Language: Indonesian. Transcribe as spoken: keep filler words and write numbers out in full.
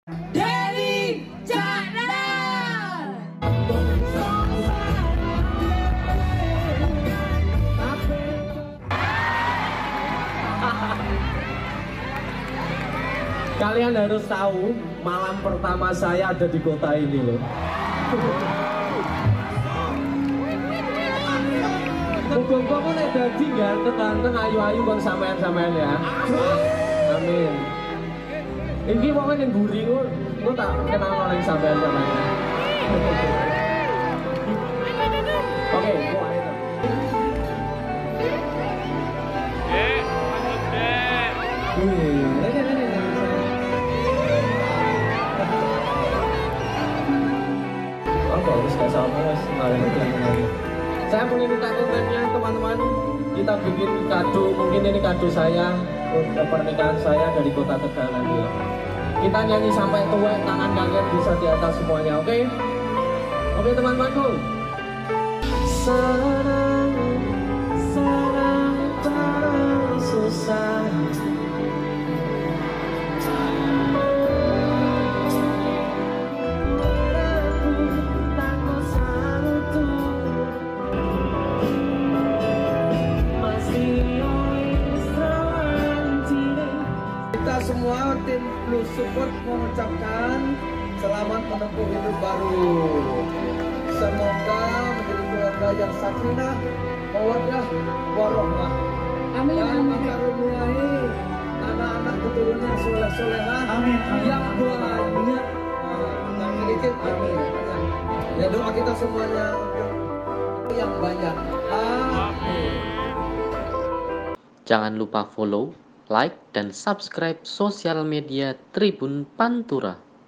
Dewi Cakra. Kalian harus tahu, malam pertama saya ada di kota ini loh. Muga-muga kok nek dadi ganteng-ganteng ayu-ayu kon sampean-sampean ya. Amin. Iki wong ning mburi kok kok tak kenal ning sampean-sampean. Oke, kok ae to. Eh, lanjut deh. Apa harus gak sama mas? Saya punya minta kontennya teman-teman. Kita bikin kado, mungkin ini kado saya untuk pernikahan saya dari kota Tegal nanti. Kita nyanyi sampai tua, tangan kalian bisa di atas semuanya, oke? Okay? Oke okay, teman-temanku. Senang, senang, senang, susah. Semua tim Plus Support mengucapkan selamat menempuh hidup baru. Semoga menjadi keluarga yang sakinah, mawaddah, warahmah. Amin. Dan mengaruniai anak-anak keturunan soleh-solehah yang banyak. Yang sedikit, amin. Ya doa kita semuanya yang banyak. Amin. Jangan lupa follow, like, dan subscribe sosial media Tribun Pantura.